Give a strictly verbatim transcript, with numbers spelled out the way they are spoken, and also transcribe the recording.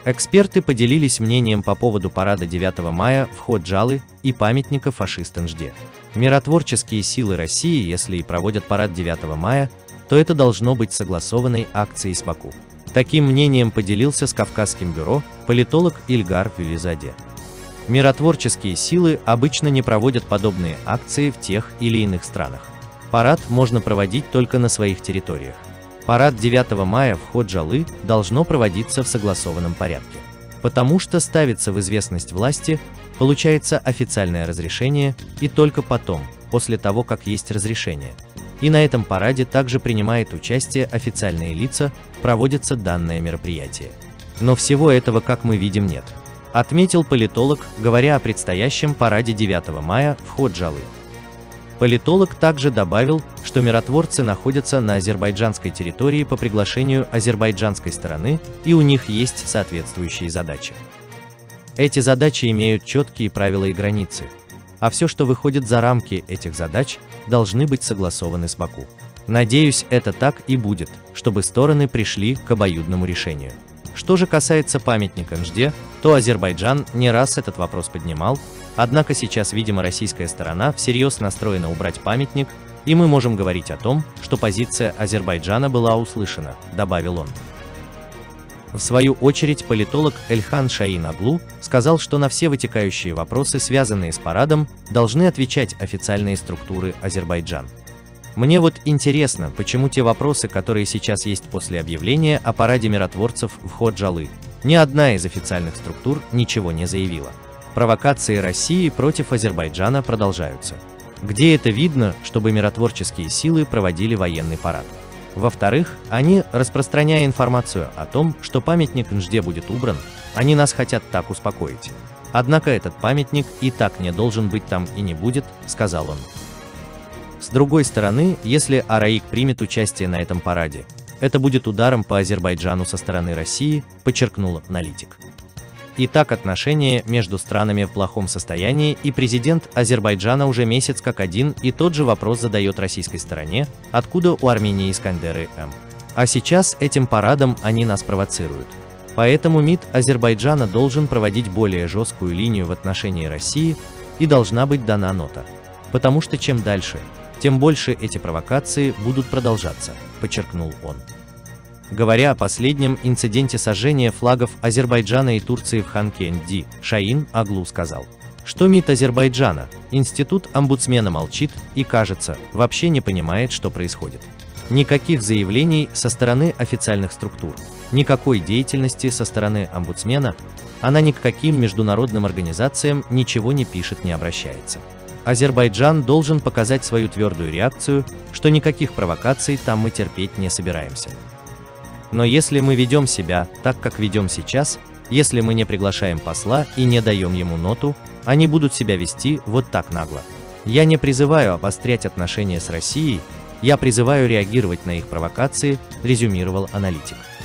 Эксперты поделились мнением по поводу парада девятого мая в Ходжалы и памятника фашистам-жде. Миротворческие силы России, если и проводят парад девятого мая, то это должно быть согласованной акцией с Баку. Таким мнением поделился с Кавказским бюро политолог Ильгар Вивизаде. Миротворческие силы обычно не проводят подобные акции в тех или иных странах. Парад можно проводить только на своих территориях. Парад девятого мая в Ходжалы должно проводиться в согласованном порядке. Потому что ставится в известность власти, получается официальное разрешение, и только потом, после того, как есть разрешение. И на этом параде также принимает участие официальные лица, проводится данное мероприятие. Но всего этого, как мы видим, нет. Отметил политолог, говоря о предстоящем параде девятого мая в Ходжалы. Политолог также добавил, что миротворцы находятся на азербайджанской территории по приглашению азербайджанской стороны, и у них есть соответствующие задачи. Эти задачи имеют четкие правила и границы, а все, что выходит за рамки этих задач, должны быть согласованы с Баку. Надеюсь, это так и будет, чтобы стороны пришли к обоюдному решению. Что же касается памятника Нжде, то Азербайджан не раз этот вопрос поднимал, однако сейчас, видимо, российская сторона всерьез настроена убрать памятник, и мы можем говорить о том, что позиция Азербайджана была услышана, добавил он. В свою очередь политолог Эльхан Шаин Аглу сказал, что на все вытекающие вопросы, связанные с парадом, должны отвечать официальные структуры Азербайджана. Мне вот интересно, почему те вопросы, которые сейчас есть после объявления о параде миротворцев в Ходжалы, ни одна из официальных структур ничего не заявила. Провокации России против Азербайджана продолжаются. Где это видно, чтобы миротворческие силы проводили военный парад? Во-вторых, они, распространяя информацию о том, что памятник Нжде будет убран, они нас хотят так успокоить. Однако этот памятник и так не должен быть там и не будет, сказал он. С другой стороны, если АРАИК примет участие на этом параде, это будет ударом по Азербайджану со стороны России, подчеркнул аналитик. Итак, отношения между странами в плохом состоянии, и президент Азербайджана уже месяц как один и тот же вопрос задает российской стороне, откуда у Армении Искандеры М. А сейчас этим парадом они нас провоцируют. Поэтому МИД Азербайджана должен проводить более жесткую линию в отношении России, и должна быть дана нота. Потому что чем дальше, тем больше эти провокации будут продолжаться, подчеркнул он. Говоря о последнем инциденте сожжения флагов Азербайджана и Турции в Ханкенди, Шаин Аглу сказал, что МИД Азербайджана, институт омбудсмена молчит и, кажется, вообще не понимает, что происходит. Никаких заявлений со стороны официальных структур, никакой деятельности со стороны омбудсмена, она ни к каким международным организациям ничего не пишет, не обращается. Азербайджан должен показать свою твердую реакцию, что никаких провокаций там мы терпеть не собираемся. Но если мы ведем себя так, как ведем сейчас, если мы не приглашаем посла и не даем ему ноту, они будут себя вести вот так нагло. Я не призываю обострять отношения с Россией, я призываю реагировать на их провокации, резюмировал аналитик.